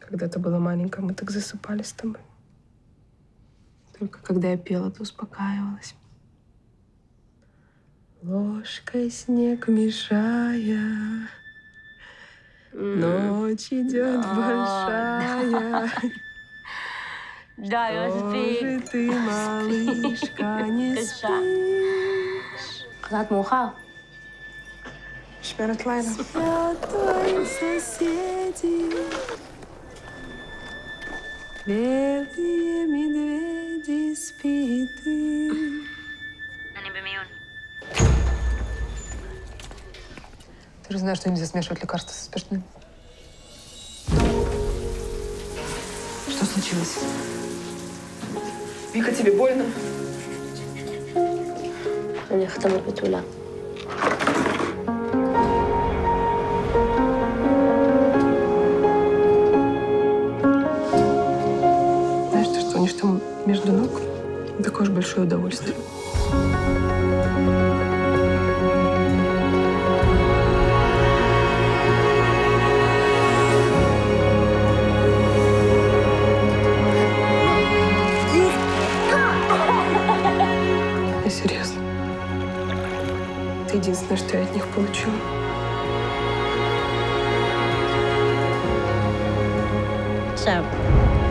Когда ты была маленькая, мы так засыпали с тобой. Только когда я пела, ты успокаивалась. Ложкой снег мешая, ночь идет большая. Да, Тоже ты, малышка, не спишь. قطعت موخة. Шперот Лайна. Спят твои соседи, белые медведи, спи ты. أنا بميون. Ты же знаешь, что нельзя смешивать лекарства со спиртным. Что случилось? Вика, тебе больно? أنا أختمر بتولى. Знаешь, ты что у них там между ног? Такое же большое удовольствие. Я серьезно. Это единственное, что я от них получила. עכשיו.